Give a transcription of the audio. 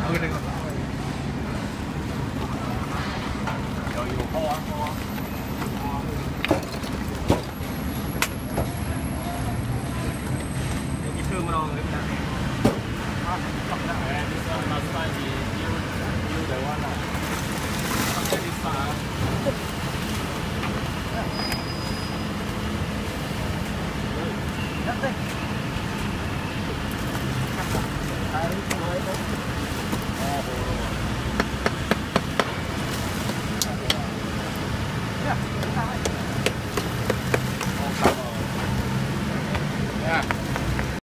Hãy subscribe cho kênh Ghiền Mì Gõ để không bỏ lỡ những video hấp dẫn.